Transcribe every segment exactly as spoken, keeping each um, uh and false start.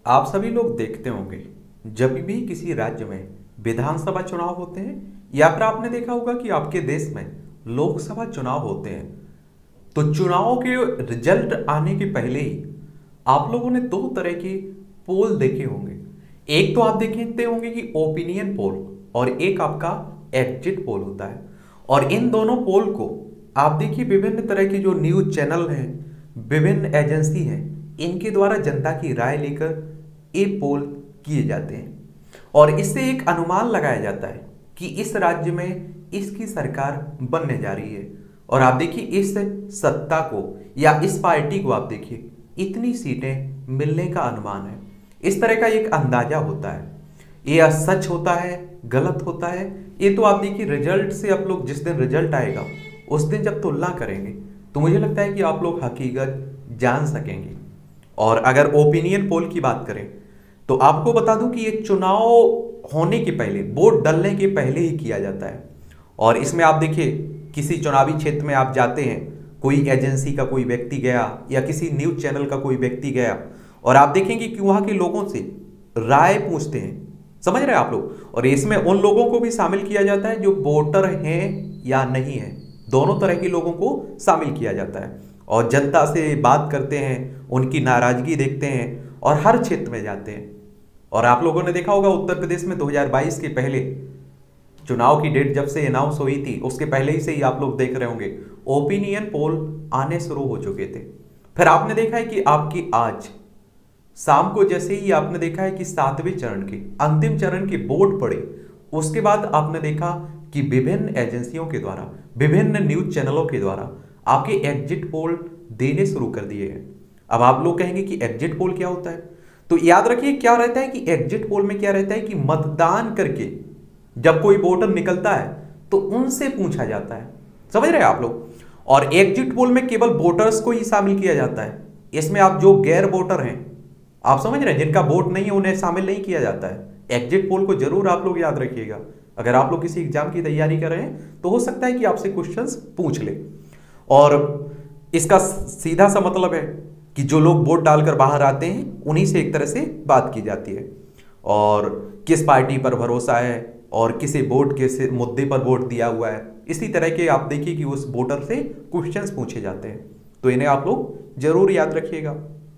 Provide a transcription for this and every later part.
आप सभी लोग देखते होंगे जब भी किसी राज्य में विधानसभा चुनाव होते हैं या फिर आपने देखा होगा कि आपके देश में लोकसभा चुनाव होते हैं तो चुनावों के रिजल्ट आने के पहले ही आप लोगों ने दो तरह के पोल देखे होंगे। एक तो आप देखते होंगे कि ओपिनियन पोल और एक आपका एग्जिट पोल होता है। और इन दोनों पोल को आप देखिए विभिन्न तरह के जो न्यूज चैनल हैं, विभिन्न एजेंसी हैं, इनके द्वारा जनता की राय लेकर ये पोल किए जाते हैं और इससे एक अनुमान लगाया जाता है कि इस राज्य में इसकी सरकार बनने जा रही है। और आप देखिए इस सत्ता को या इस पार्टी को आप देखिए इतनी सीटें मिलने का अनुमान है। इस तरह का एक अंदाजा होता है। ये सच होता है, गलत होता है, ये तो आप देखिए रिजल्ट से आप लोग जिस दिन रिजल्ट आएगा उस दिन जब तुलना करेंगे तो मुझे लगता है कि आप लोग हकीकत जान सकेंगे। और अगर ओपिनियन पोल की बात करें तो आपको बता दूं कि ये चुनाव होने के पहले, वोट डलने के पहले ही किया जाता है। और इसमें आप देखिए किसी चुनावी क्षेत्र में आप जाते हैं, कोई एजेंसी का कोई व्यक्ति गया या किसी न्यूज चैनल का कोई व्यक्ति गया और आप देखेंगे कि वहां के लोगों से राय पूछते हैं। समझ रहे हैं आप लोग? और इसमें उन लोगों को भी शामिल किया जाता है जो वोटर हैं या नहीं है, दोनों तरह के लोगों को शामिल किया जाता है। और जनता से बात करते हैं, उनकी नाराजगी देखते हैं और हर क्षेत्र में जाते हैं। और आप लोगों ने देखा होगा उत्तर प्रदेश में दो हज़ार बाईस के पहले चुनाव की डेट जब से अनाउंस हुई थी उसके पहले ही से ही आप लोग देख रहे होंगे ओपिनियन पोल आने शुरू हो चुके थे। फिर आपने देखा है कि आपकी आज शाम को जैसे ही आपने देखा है कि सातवें चरण के अंतिम चरण के वोट पड़े, उसके बाद आपने देखा कि विभिन्न एजेंसियों के द्वारा, विभिन्न न्यूज चैनलों के द्वारा आपके एग्जिट पोल देने शुरू कर दिए हैं। अब आप लोग कहेंगे कि एग्जिट पोल क्या होता है, तो याद रखिए क्या रहता है कि एग्जिट पोल में क्या रहता है कि मतदान करके जब कोई वोटर निकलता है तो उनसे पूछा जाता है। समझ रहे हैं आप लोग? और एग्जिट पोल में केवल वोटर्स को ही शामिल किया जाता है। इसमें आप जो गैर वोटर हैं, आप समझ रहे हैं, जिनका वोट नहीं है उन्हें शामिल नहीं किया जाता है। एग्जिट पोल को जरूर आप लोग याद रखिएगा। अगर आप लोग किसी एग्जाम की तैयारी कर रहे हैं तो हो सकता है कि आपसे क्वेश्चंस पूछ ले। और इसका सीधा सा मतलब है कि जो लोग वोट डालकर बाहर आते हैं उन्हीं से एक तरह से बात की जाती है और किस पार्टी पर भरोसा है और किसे वोट किस मुद्दे पर वोट दिया हुआ है, इसी तरह के आप देखिए कि उस वोटर से क्वेश्चंस पूछे जाते हैं। तो इन्हें आप लोग जरूर याद रखिएगा।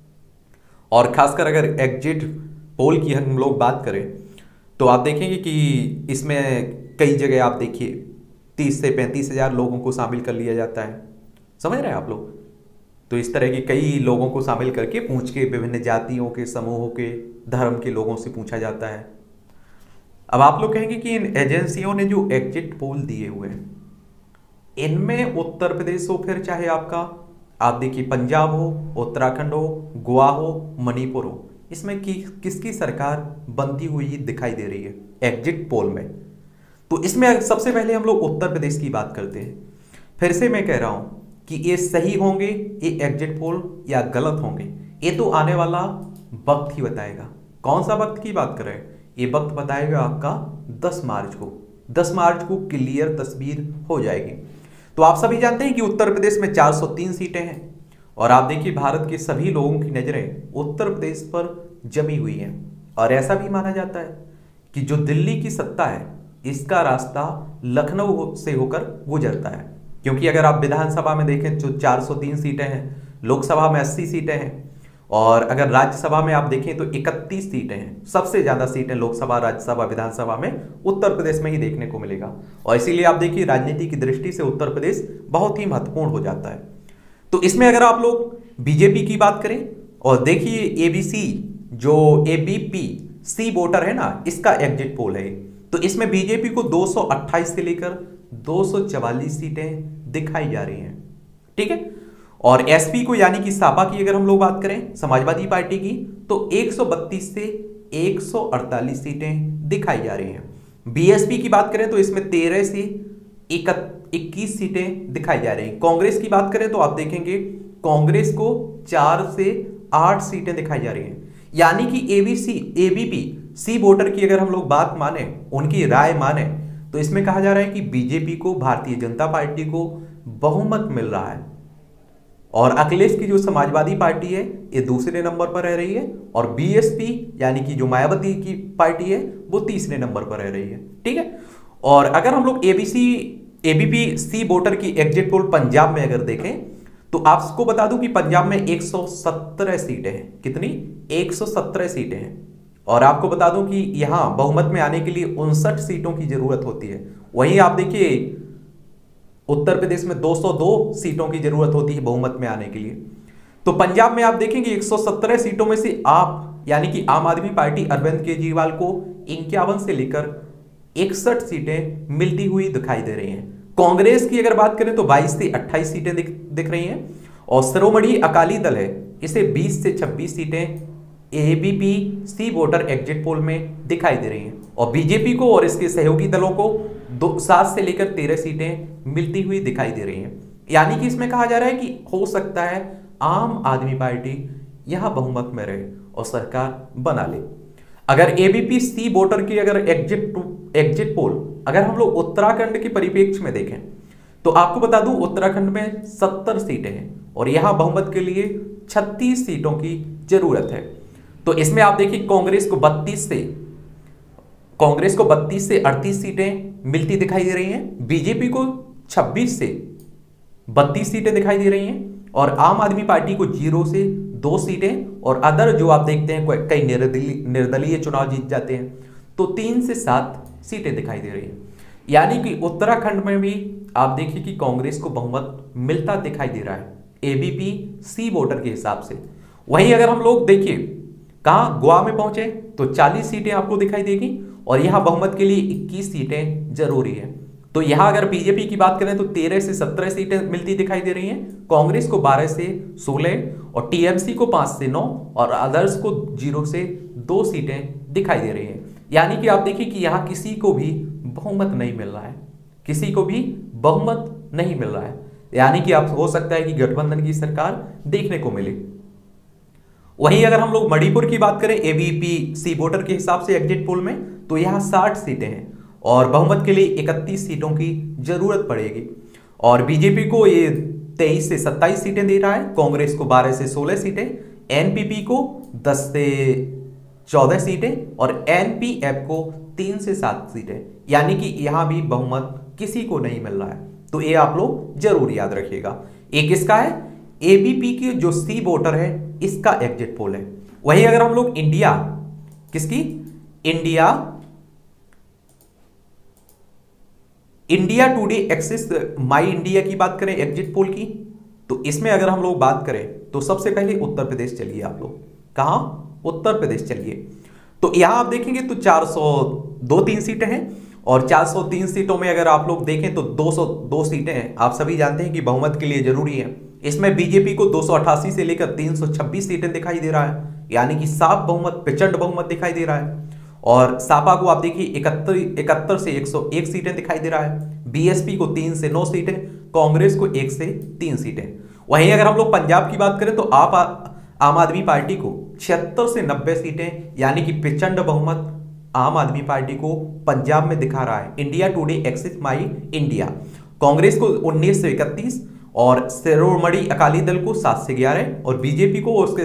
और खासकर अगर एग्जिट पोल की हम लोग बात करें तो आप देखेंगे कि इसमें कई जगह आप देखिए तीस से पैंतीस हजार लोगों को शामिल कर लिया जाता है। समझ रहे हैं आप लोग? तो इस तरह के कई लोगों को शामिल करके पूछ के विभिन्न जातियों के, समूहों के, धर्म के लोगों से पूछा जाता है। अब आप लोग कहेंगे कि इन एजेंसियों ने जो एग्जिट पोल दिए हुए हैं इनमें उत्तर प्रदेश हो, फिर चाहे आपका आप देखिए पंजाब हो, उत्तराखंड हो, गोवा हो, मणिपुर हो, इसमें कि, किसकी सरकार बनती हुई दिखाई दे रही है एग्जिट पोल में। तो इसमें सबसे पहले हम लोग उत्तर प्रदेश की बात करते हैं। फिर से मैं कह रहा हूं कि ये सही होंगे ये एग्जिट पोल या गलत होंगे, ये तो आने वाला वक्त ही बताएगा। कौन सा वक्त की बात कर रहे हैं? ये वक्त बताएगा आपका दस मार्च को। दस मार्च को क्लियर तस्वीर हो जाएगी। तो आप सभी जानते हैं कि उत्तर प्रदेश में चार सौ तीन सीटें हैं और आप देखिए भारत के सभी लोगों की नजरें उत्तर प्रदेश पर जमी हुई हैं। और ऐसा भी माना जाता है कि जो दिल्ली की सत्ता है इसका रास्ता लखनऊ से होकर गुजरता है, क्योंकि अगर आप विधानसभा में देखें तो चार सौ तीन सीटें हैं, लोकसभा में अस्सी सीटें हैं और अगर राज्यसभा में आप देखें तो इकतीस सीटें हैं। सबसे ज्यादा सीटें लोकसभा, राज्यसभा, विधानसभा में उत्तर प्रदेश में ही देखने को मिलेगा। और इसीलिए आप देखिए राजनीति की दृष्टि से उत्तर प्रदेश बहुत ही महत्वपूर्ण हो जाता है। तो इसमें अगर आप लोग बीजेपी की बात करें और देखिए एबीसी जो एबीपी सी वोटर है ना, इसका एग्जिट पोल है। तो इसमें बीजेपी को दो सौ अट्ठाईस से लेकर दो सौ चवालीस सीटें दिखाई जा रही हैं। ठीक है। और एसपी को यानी कि सपा की अगर हम लोग बात करें, समाजवादी पार्टी की, तो एक सौ बत्तीस से एक सौ अड़तालीस सीटें दिखाई जा रही हैं। बीएसपी की बात करें तो इसमें तेरह से इक्कीस सीटें दिखाई जा रही हैं। कांग्रेस की बात करें तो आप देखेंगे कांग्रेस को चार से आठ सीटें दिखाई जा रही हैं। यानी कि एबीसी एबीपी सी वोटर की अगर हम लोग बात माने, उनकी राय माने, तो इसमें कहा जा रहा है कि बीजेपी को, भारतीय जनता पार्टी को बहुमत मिल रहा है। और अखिलेश की जो समाजवादी पार्टी है ये दूसरे नंबर पर रह रही है, और बीएसपी यानी कि जो मायावती की पार्टी है वो तीसरे नंबर पर रह रही है। ठीक है, और अगर हम लोग एबीसी एबीपी सी वोटर की एग्जिट पोल पंजाब में अगर देखें तो आपको बता दूं कि पंजाब में एक सौ सत्रह सीटें हैं। कितनी? एक सौ सत्रह सीटें हैं। और आपको बता दूं कि यहां बहुमत में आने के लिए उनसठ सीटों की जरूरत होती है। वहीं आप देखिए उत्तर प्रदेश में दो सौ दो सीटों की जरूरत होती है बहुमत में आने के लिए। तो पंजाब में आप देखेंगे एक सौ सत्रह सीटों में से आप यानी कि आम आदमी पार्टी अरविंद केजरीवाल को इक्यावन से लेकर इकसठ सीटें मिलती हुई दिखाई दे रही हैं। कांग्रेस की अगर बात करें तो बाईस से अट्ठाईस सीटें दिख, दिख रही हैं, और शिरोमणि अकाली दल है इसे बीस से छब्बीस सीटें एबीपी सी वोटर एग्जिट पोल में दिखाई दे रही हैं, और बीजेपी को और इसके सहयोगी दलों को दो सात से लेकर तेरह सीटें मिलती हुई दिखाई दे रही हैं। यानी कि इसमें कहा जा रहा है कि हो सकता है आम आदमी पार्टी यहां बहुमत में रहे और सरकार बना ले। अगर एबीपी सी वोटर की अगर एग्जिट एग्जिट पोल अगर हम लोग उत्तराखंड के परिप्रेक्ष्य में देखें तो आपको बता दूं उत्तराखंड में सत्तर सीटें हैं और यहां बहुमत के लिए छत्तीस सीटों की जरूरत है। तो इसमें आप देखिए कांग्रेस को बत्तीस से कांग्रेस को बत्तीस से अड़तीस सीटें मिलती दिखाई दे रही हैं, बीजेपी को छब्बीस से बत्तीस सीटें दिखाई दे रही हैं, और आम आदमी पार्टी को जीरो से दो सीटें, और अदर जो आप देखते हैं कई निर्दलीय निर्दलीय चुनाव जीत जाते हैं तो तीन से सात सीटें दिखाई दे रही हैं। यानी कि उत्तराखंड में भी आप देखिए कि कांग्रेस को बहुमत मिलता दिखाई दे रहा है एबीपी सी वोटर के हिसाब से। वहीं अगर हम लोग देखिए कहां गोवा में पहुंचे तो चालीस सीटें आपको दिखाई देगी, और यहां बहुमत के लिए इक्कीस सीटें जरूरी है। तो यहां अगर बीजेपी की बात करें तो तेरह से सत्रह सीटें मिलती दिखाई दे रही हैं, कांग्रेस को बारह से सोलह और टीएमसी को पांच से नौ और अदर्स को जीरो से दो सीटें दिखाई दे रही हैं। यानी कि आप देखिए कि यहां किसी को भी बहुमत नहीं मिल रहा है, किसी को भी बहुमत नहीं मिल रहा है। यानी कि आप हो सकता है कि गठबंधन की सरकार देखने को मिले। वहीं अगर हम लोग मणिपुर की बात करें एबीपी सी वोटर के हिसाब से एग्जिट पोल में तो यहां साठ सीटें हैं और बहुमत के लिए इकतीस सीटों की जरूरत पड़ेगी, और बीजेपी को ये तेईस से सत्ताईस सीटें दे रहा है, कांग्रेस को बारह से सोलह सीटें, एनपीपी को दस से चौदह सीटें और एनपीएफ को तीन से सात सीटें। यानी कि यहां भी बहुमत किसी को नहीं मिल रहा है। तो ये आप लोग जरूर याद रखिएगा। एक इसका है एबीपी की जो सी वोटर है इसका एग्जिट पोल है। वहीं अगर हम लोग इंडिया किसकी India India Today Axis My India की बात करें एग्जिट पोल की, तो इसमें अगर हम लोग बात करें तो सबसे पहले उत्तर प्रदेश चलिए। आप लोग कहां? उत्तर प्रदेश चलिए। तो यहां आप देखेंगे तो चार सौ दो तीन सीटें हैं, और चार सौ तीन सीटों में अगर आप लोग देखें तो दो सौ दो सीटें हैं। आप सभी जानते हैं कि बहुमत के लिए जरूरी है। इसमें बीजेपी को दो सौ अट्ठासी से लेकर तीन सौ छब्बीस सीटें दिखाई दे रहा है, यानी कि साफ बहुमत प्रचंड बहुमत दिखाई दे रहा है। और सापा को आप देखिए इकहत्तर इकहत्तर से एक सौ एक सीटें दिखाई दे रहा है, बीएसपी को तीन से नौ सीटें, कांग्रेस को एक से तीन सीटें। वहीं अगर हम लोग पंजाब की बात करें तो आप आम आदमी पार्टी को छिहत्तर से नब्बे सीटें यानी कि प्रचंड बहुमत आम आदमी पार्टी को पंजाब में दिखा रहा है India Today Axis My India. Congress को उन्नीस से इकतीस और शिरोमणि अकाली दल को सात से ग्यारह और बीजेपी को और उसके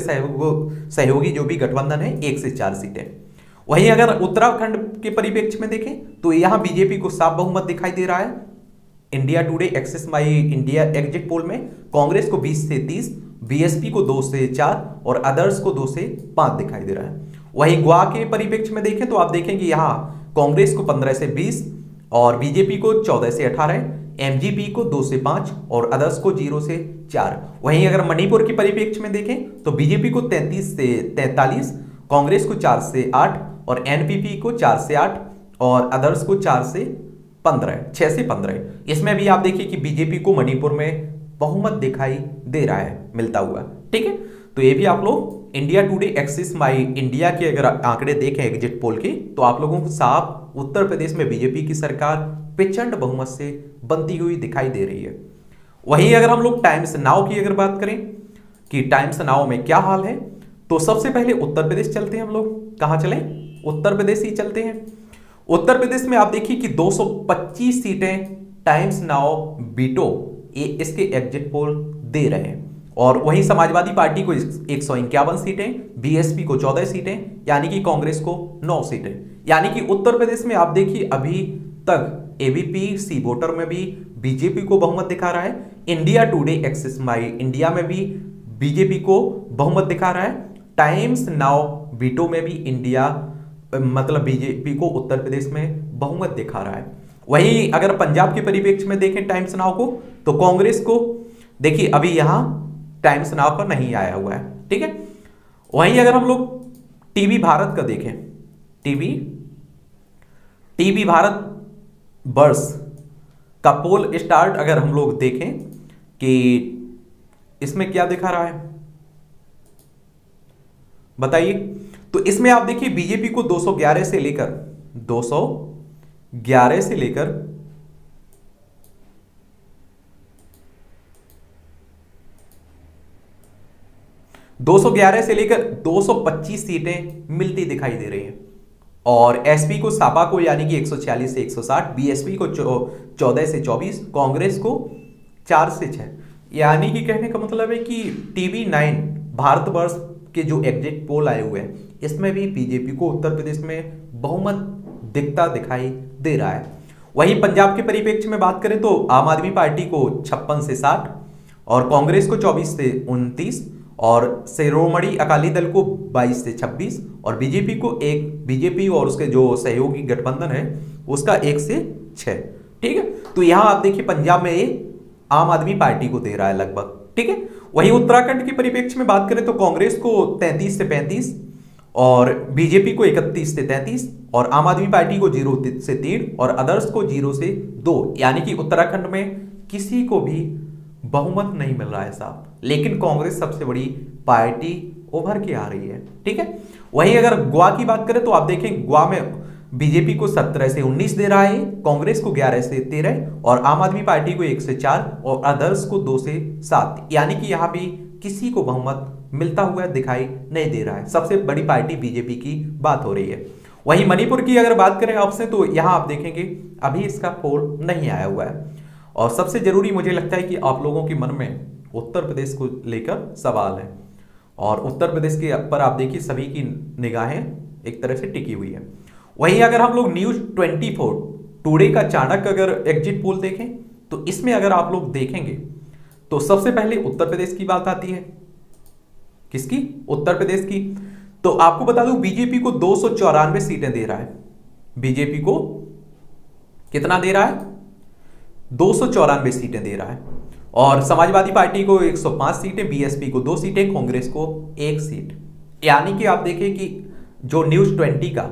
सहयोगी जो भी गठबंधन है एक से चार सीटें। वहीं अगर उत्तराखंड के परिप्रेक्ष्य में देखें तो यहां बीजेपी को साफ बहुमत दिखाई दे रहा है India Today Axis My India exit poll में, कांग्रेस को बीस से तीस, बीएसपी को दो से चार और अदर्स को दो से पांच दिखाई दे रहा है। वहीं गोवा के परिप्रेक्ष्य में देखें तो आप देखेंगे यहां कांग्रेस को पंद्रह से बीस और बीजेपी को चौदह से अठारह, एमजीपी को दो से पांच और अदर्स को जीरो से चार। वहीं अगर मणिपुर के परिप्रेक्ष्य में देखें तो बीजेपी को तैंतीस से तैंतालीस, कांग्रेस को चार से आठ और एनपीपी को चार से आठ और अदर्स को चार से पंद्रह, छह से पंद्रह। इसमें भी आप देखिए कि बीजेपी को मणिपुर में बहुमत दिखाई दे रहा है मिलता हुआ। ठीक है, तो ये भी आप लोग India Today Axis My India के अगर आंकड़े देखें एग्जिट पोल के तो आप लोगों को साफ उत्तर प्रदेश में बीजेपी की सरकार प्रचंड बहुमत से बनती हुई दिखाई दे रही है। वहीं अगर हम लोग टाइम्स नाउ की अगर बात करें कि टाइम्स नाउ में क्या हाल है तो सबसे पहले उत्तर प्रदेश चलते हैं। हम लोग कहां चलें? उत्तर प्रदेश ही चलते हैं। उत्तर प्रदेश में आप देखिए कि दो सौ पच्चीस सीटें टाइम्स नाउ बीटो ये इसके एग्जिट पोल दे रहे हैं। और वहीं समाजवादी पार्टी को एक सौ इक्यावन सीटें, बीएसपी को चौदह सीटें, यानी कि कांग्रेस को नौ सीटें। यानी कि उत्तर प्रदेश में आप देखिए अभी तक एबीपी सी वोटर में भी बीजेपी को बहुमत दिखा रहा है, India Today Axis My India में भी बीजेपी को बहुमत दिखा रहा है, टाइम्स नाउ वीटो में भी इंडिया मतलब बीजेपी को उत्तर प्रदेश में बहुमत दिखा रहा है। वहीं अगर पंजाब के परिप्रेक्ष्य में देखें टाइम्स नाउ को, तो कांग्रेस को देखिए अभी यहां टाइम्स नाउ पर नहीं आया हुआ है, ठीक है। वहीं अगर हम लोग टीवी भारत का देखें, टीवी टीवी भारत वर्ष का पोल स्टार्ट अगर हम लोग देखें कि इसमें क्या दिखा रहा है बताइए, तो इसमें आप देखिए बीजेपी को दो सौ ग्यारह से लेकर दो सौ ग्यारह से लेकर दो सौ ग्यारह से लेकर दो सौ पच्चीस सीटें मिलती दिखाई दे रही हैं। और एसपी को सापा को यानी कि एक सौ छियालीस से एक सौ साठ, बीएसपी को चौदह से चौबीस, कांग्रेस को चार से छह। यानी कि कहने का मतलब है कि टीवी नाइन भारतवर्ष के जो एग्जिट पोल आए हुए हैं इसमें भी बीजेपी को उत्तर प्रदेश में बहुमत दिखता दिखाई दे रहा है। वहीं पंजाब के परिप्रेक्ष्य में बात करें तो आम आदमी पार्टी को छप्पन से साठ और कांग्रेस को चौबीस से उनतीस और शिरोमणि अकाली दल को बाईस से छब्बीस और बीजेपी को एक, बीजेपी और उसके जो सहयोगी गठबंधन है उसका एक से छह, ठीक है। तो यहां आप देखिए पंजाब में ये आम आदमी पार्टी को दे रहा है लगभग, ठीक है। वहीं उत्तराखंड के परिप्रेक्ष्य में बात करें तो कांग्रेस को तैंतीस से पैंतीस और बीजेपी को इकतीस से तैंतीस और आम आदमी पार्टी को जीरो से तीन और अदर्स को जीरो से दो। यानी कि उत्तराखंड में किसी को भी बहुमत नहीं मिल रहा है साहब, लेकिन कांग्रेस सबसे बड़ी पार्टी उभर के आ रही है, ठीक है। वहीं अगर गोवा की बात करें तो आप देखें गोवा में बीजेपी को सत्रह से उन्नीस दे रहा है, कांग्रेस को ग्यारह से तेरह और आम आदमी पार्टी को एक से चार और अदर्स को दो से सात। यानी कि यहां भी किसी को बहुमत मिलता हुआ दिखाई नहीं दे रहा है, सबसे बड़ी पार्टी बीजेपी की बात हो रही है। वहीं मणिपुर की अगर बात करें आपसे तो यहां आप देखेंगे अभी इसका पोल नहीं आया हुआ है। और सबसे जरूरी मुझे लगता है कि आप लोगों के मन में उत्तर प्रदेश को लेकर सवाल है और उत्तर प्रदेश के पर आप देखिए सभी की निगाहें एक तरह से टिकी हुई है। वहीं अगर हम लोग न्यूज चौबीस टुडे का चाणक्य अगर एग्जिट पोल देखें तो इसमें अगर आप लोग देखेंगे तो सबसे पहले उत्तर प्रदेश की बात आती है। किसकी? उत्तर प्रदेश की। तो आपको बता दूं बीजेपी को दो सौ चौरानवे सीटें दे रहा है, बीजेपी को कितना दे रहा है? दो सौ चौरानवे सीटें दे रहा है और समाजवादी पार्टी को एक सौ पाँच सीटें, बीएसपी को दो सीटें, कांग्रेस को एक सीट। यानी कि आप देखिए कि जो न्यूज ट्वेंटी का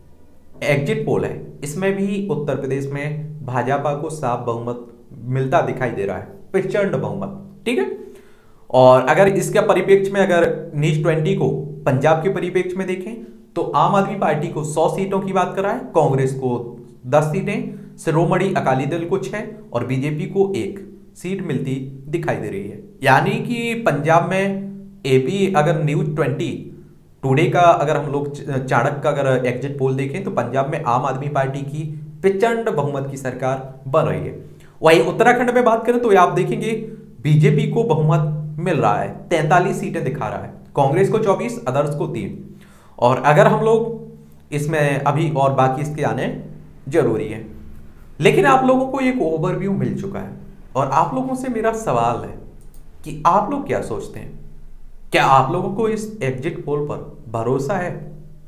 एग्जिट पोल है इसमें भी उत्तर प्रदेश में भाजपा को साफ बहुमत मिलता दिखाई दे रहा है, प्रचंड बहुमत, ठीक है। और अगर इसके परिप्रेक्ष्य में अगर न्यूज ट्वेंटी को पंजाब के परिप्रेक्ष्य में देखें तो आम आदमी पार्टी को सौ सीटों की बात कर रहा है, कांग्रेस को दस सीटें, शिरोमणि अकाली दल को छह और बीजेपी को एक सीट मिलती दिखाई दे रही है। यानी कि पंजाब में एपी अगर न्यूज ट्वेंटी टुडे का अगर हम लोग चाणक्य का अगर एग्जिट पोल देखें तो पंजाब में आम आदमी पार्टी की प्रचंड बहुमत की सरकार बन रही है। वहीं उत्तराखंड में बात करें तो आप देखेंगे बीजेपी को बहुमत मिल रहा है, तैंतालीस सीटें दिखा रहा है, कांग्रेस को चौबीस, अदर्स को तीन। और अगर हम लोग इसमें अभी और बाकी इसके आने जरूरी है, लेकिन आप लोगों को एक ओवरव्यू मिल चुका है और आप लोगों से मेरा सवाल है कि आप लोग क्या सोचते हैं? क्या आप लोगों को इस एग्जिट पोल पर भरोसा है?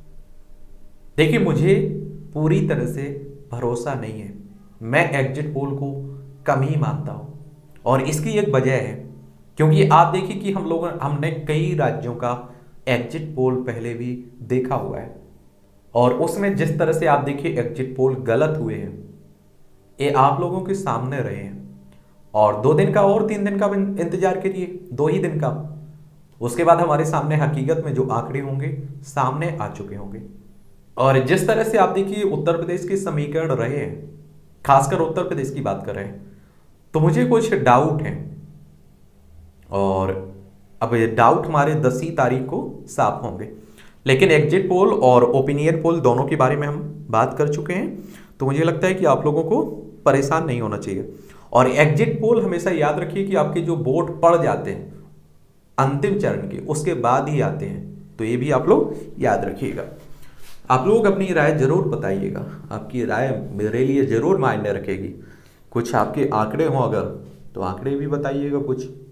देखिए मुझे पूरी तरह से भरोसा नहीं है, मैं एग्जिट पोल को कम ही मानता हूं और इसकी एक वजह है क्योंकि आप देखिए कि हम लोग हमने कई राज्यों का एग्जिट पोल पहले भी देखा हुआ है और उसमें जिस तरह से आप देखिए एग्जिट पोल गलत हुए हैं ये आप लोगों के सामने रहे हैं। और दो दिन का और तीन दिन का इंतजार करिए, दो ही दिन का, उसके बाद हमारे सामने हकीकत में जो आंकड़े होंगे सामने आ चुके होंगे। और जिस तरह से आप देखिए उत्तर प्रदेश के समीकरण रहे हैं, खासकर उत्तर प्रदेश की बात कर रहे हैं, तो मुझे कुछ डाउट है और अब ये डाउट हमारे दस ही तारीख को साफ होंगे। लेकिन एग्जिट पोल और ओपिनियन पोल दोनों के बारे में हम बात कर चुके हैं, तो मुझे लगता है कि आप लोगों को परेशान नहीं होना चाहिए। और एग्जिट पोल हमेशा याद रखिए कि आपके जो वोट पड़ जाते हैं अंतिम चरण के, उसके बाद ही आते हैं। तो ये भी आप लोग याद रखिएगा। आप लोग अपनी राय जरूर बताइएगा, आपकी राय मेरे लिए जरूर मायने रखेगी। कुछ आपके आंकड़े हों अगर, तो आंकड़े भी बताइएगा कुछ।